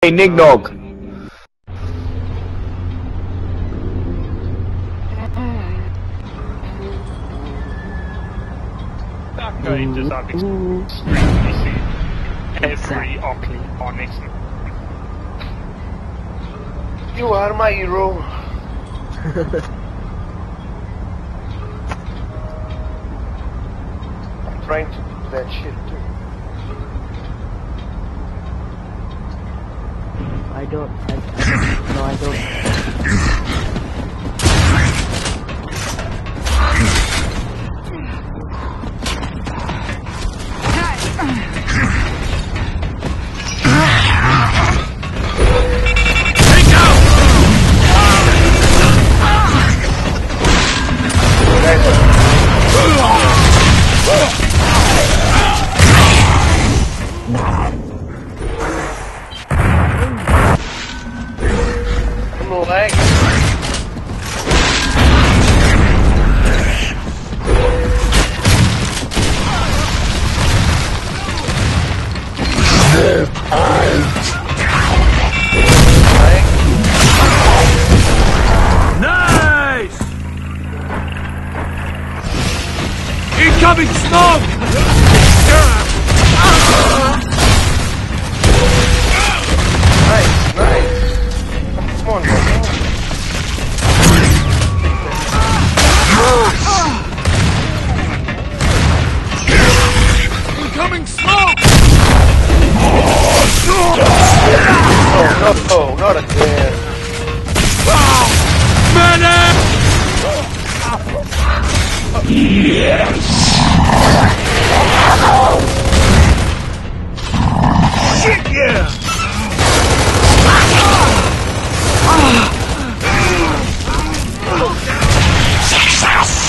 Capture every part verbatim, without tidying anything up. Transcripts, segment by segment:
Hey, Nick Dog. That guy does have extremely see every Oakley on it. You are my hero. I'm trying to do that shit too. I don't. I, I, no, I don't. Nice! Incoming smoke! Nice, nice. Come on, man. Incoming smoke! No, no, not again. Medic! Yes! Shit, yeah! Success!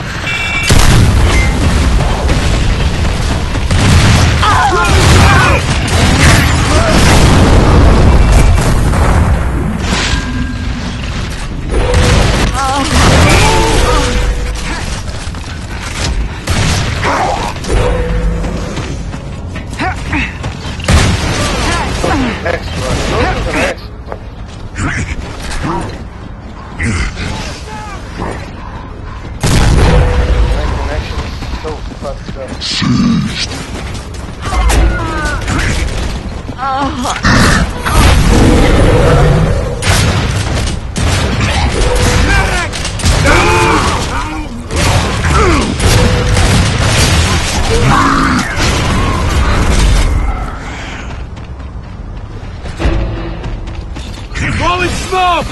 Rolling smoke!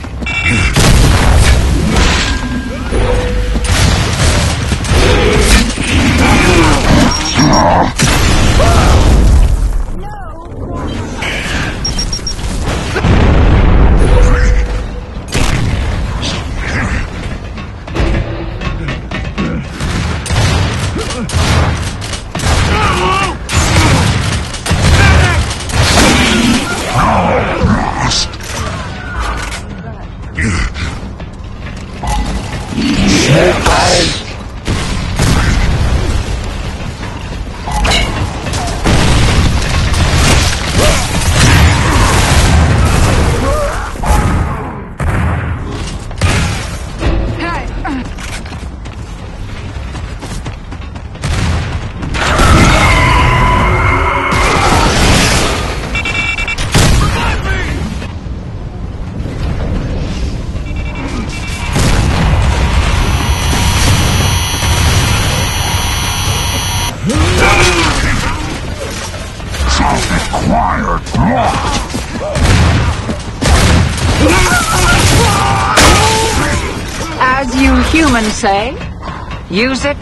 As you humans say, use it.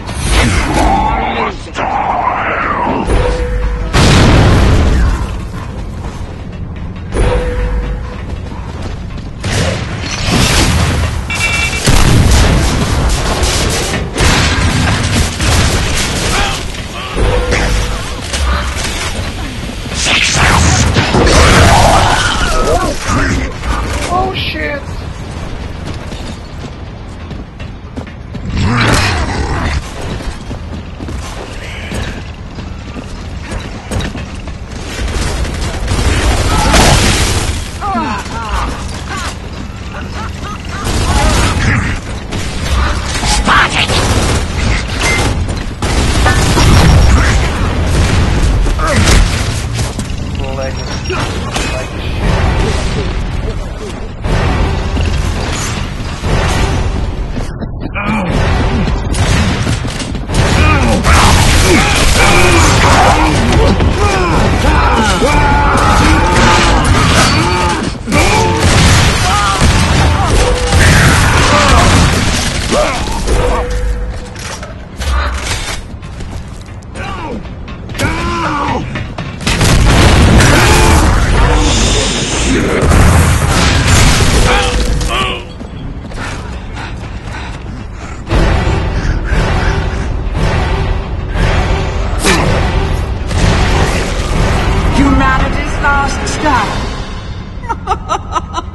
Oh shit!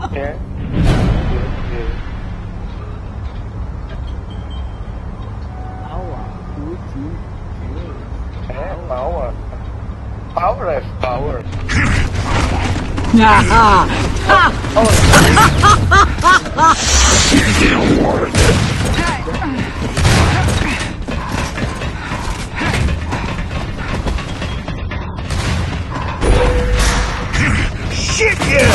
Yeah. Yeah. Power. Putin. Yeah. Power. Power has power. Shit, yeah!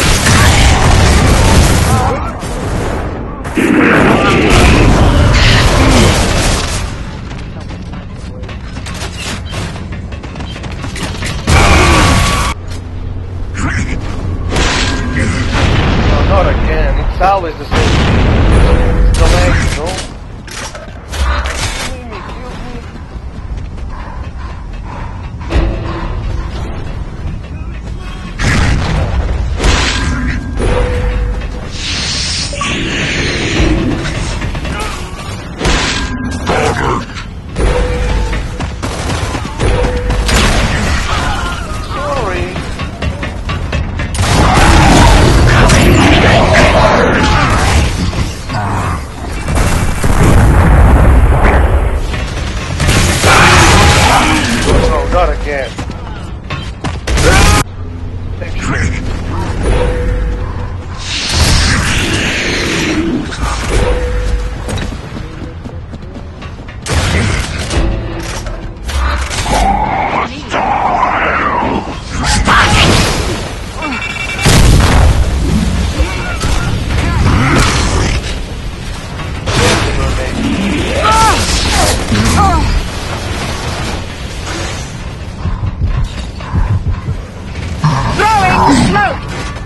No, not again. It's always the same. It's the leg, you know? Kill me, kill me. Sorry. No, not again. Thank you. Throwing smoke!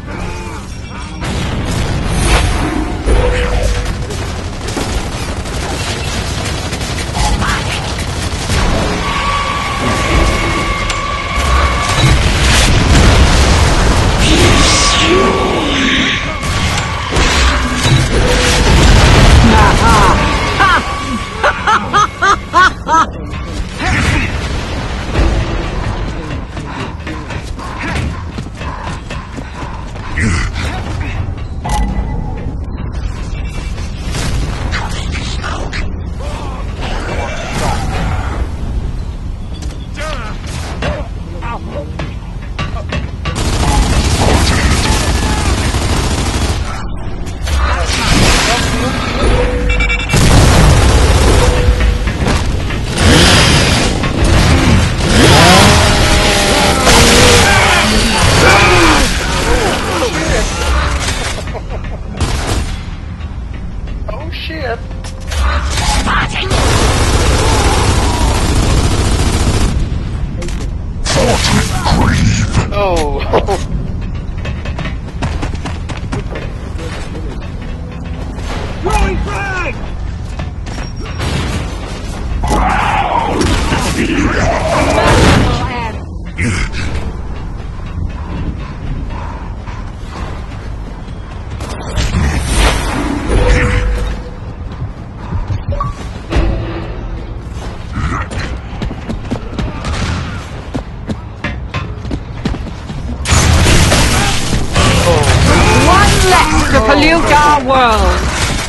Oh shit. Oh. Throwing frag! One less to pollute our world.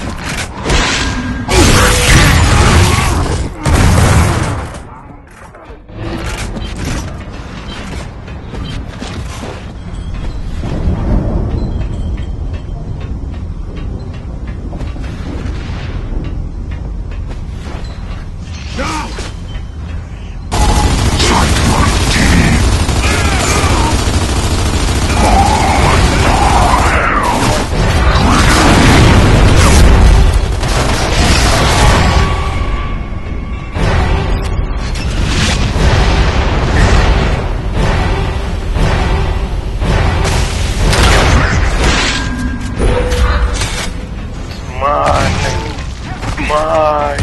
Mine.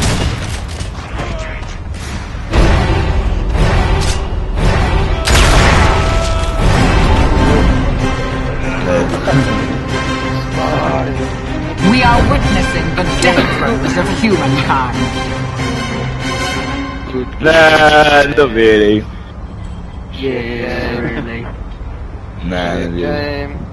We are witnessing the death throes of humankind. Nah, not really. Yeah, really. Nah, not really. Game.